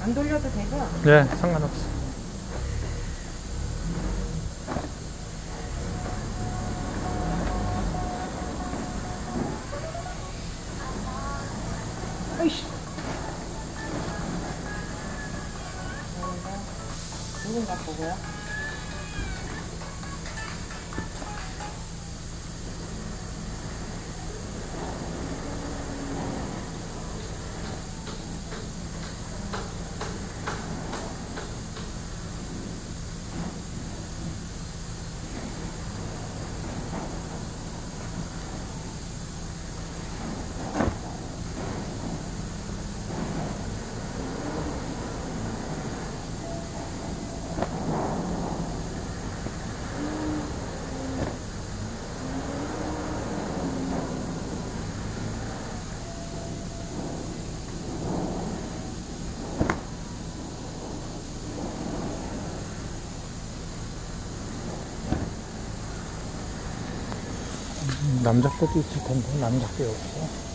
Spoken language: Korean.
안 돌려도 되죠? 네, 상관없어. 아이씨. 누군가 보고요. 남자 것도 있을 텐데 남자 게 없어.